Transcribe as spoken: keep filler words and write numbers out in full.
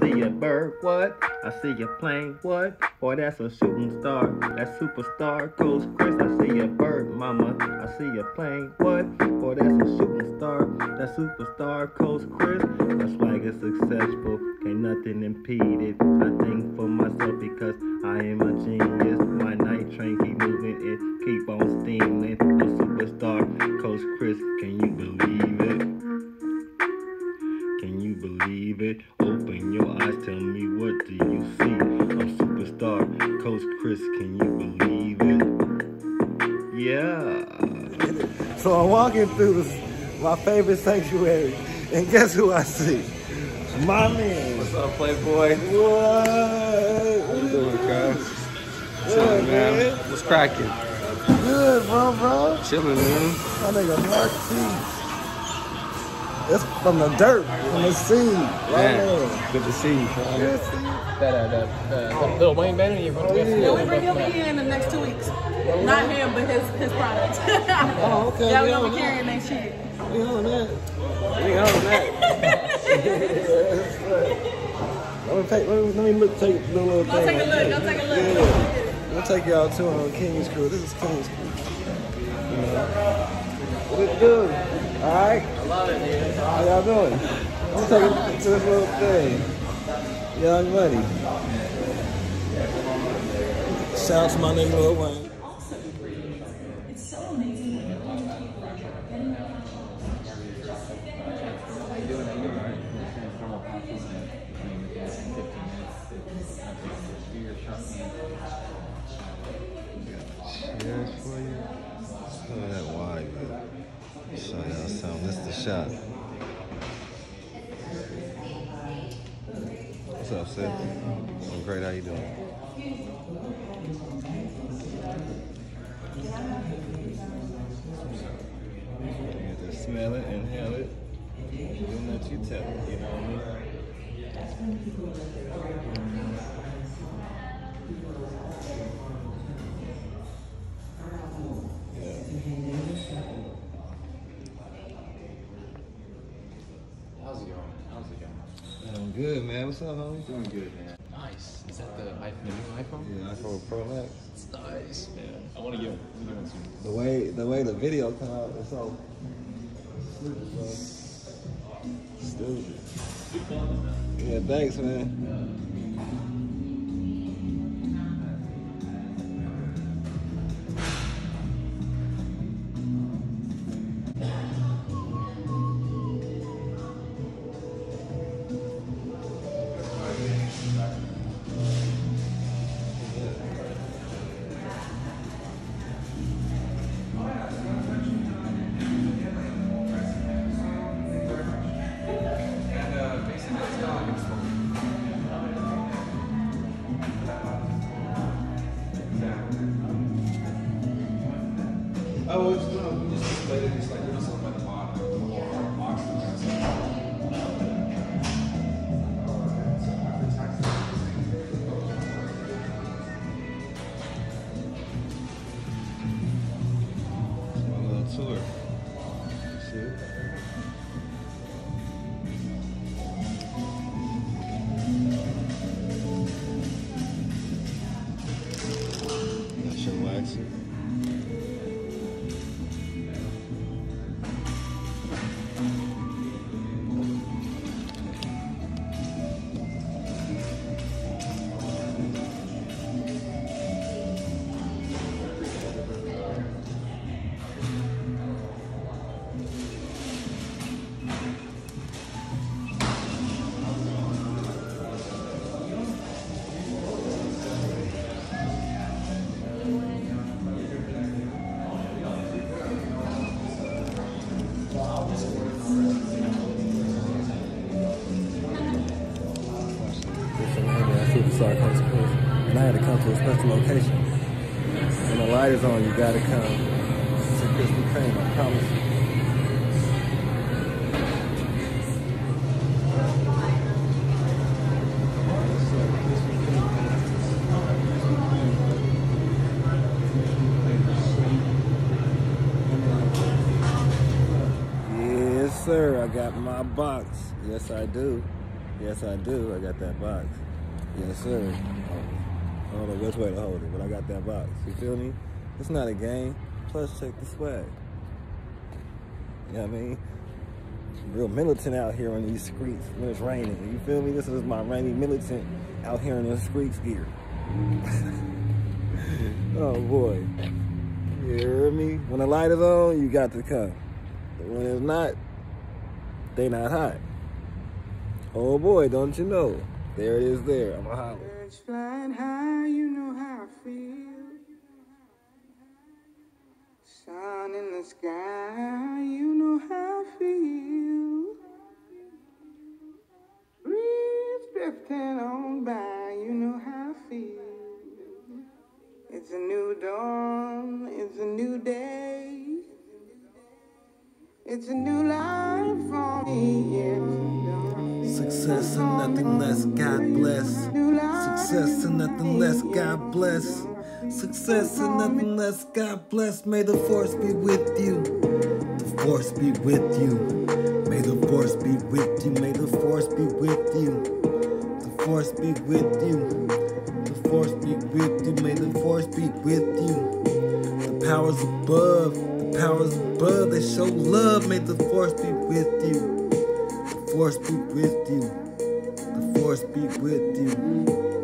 see a bird, what? I see a plane, what? Boy, that's a shooting star. That superstar, Coach Chris. I see a bird, mama. I see a plane, what? Boy, that's a shooting star. That superstar, Coach Chris. My swag is successful, can't nothing impede it. I think for myself because I am a genius. My night train keep moving, it keep on steaming. I'm superstar, Coach Chris. Can you believe it? Can you believe it? Open your eyes, tell me what do you see? I'm superstar, Coach Chris. Can you believe it? Yeah. So I'm walking through this, my favorite sanctuary, and guess who I see? My man. What's up, Playboy? What? How you doing, cuz? Chilling, man. man. What's cracking? Good, bro, bro. Chilling, man. My nigga Mark T. It's from the dirt, from the sea. Man, man. Good to see you, bro. Good to see you. That, uh, that, uh, Lil Wayne banner you oh, yeah. Yeah, we bring him in in the next two weeks. Not him, but his his product. Oh, okay. Yeah, we we're gonna on be that. carrying that shit. We on that. We on that. Let me take, let me, let me look, take the little Go thing. take a look, go take a look. Yeah. We'll take y'all to on King's Crew. This is King's Crew. You know. What it do? All right? I love it, dude. How y'all doing? I'm taking to this little thing. Young Money. Shout out to my nigga Lil Wayne. Cheers for you. Look at that wine, man. Show y'all something. This is the shot. What's up, sis? I'm great. How you doing? You get to smell it, inhale it. Then let you tell it. You know what I mean? How's it going? How's it going? I'm good, man. What's up, homie? Doing good, man. Nice. Is that the, iPhone, the new iPhone? Yeah, iPhone Pro Max. It's nice, man. I want to give it. I want to give it to you. The way the way the video come out, it's so stupid, bro. Stupid. Yeah, thanks, man. Oh, it's no, we just played it. It's like doing something at the bottom. My little tour. See? That's your waxing. Superstar Coach Chris. And I had to come to a special location. When the light is on, you gotta come to Krispy Kreme, I promise you. Yes, sir. I got my box. Yes, I do. Yes, I do. I got that box. Yes, sir. I don't know which way to hold it, but I got that box. You feel me? It's not a game. Plus, check the swag. You know what I mean? Real militant out here on these streets when it's raining. You feel me? This is my rainy militant out here in the streets gear. Oh boy. You hear me? When the light is on, you got to come. But when it's not, they not hot. Oh boy, don't you know? There it is there. I'm a holler. Birds flying high, you know how I feel. Sun in the sky, you know how I feel. Breeze drifting on by, you know how I feel. It's a new dawn, it's a new day. It's a new life for me, yes. Success and nothing less, God bless. Success and nothing less, God bless. Success and nothing less, God bless. May the force be with you. The force be with you. May the force be with you. May the force be with you. The force be with you. The force be with you. May the force be with you. The powers above, the powers above, they show love. May the force be with you. The force be with you. The force be with you.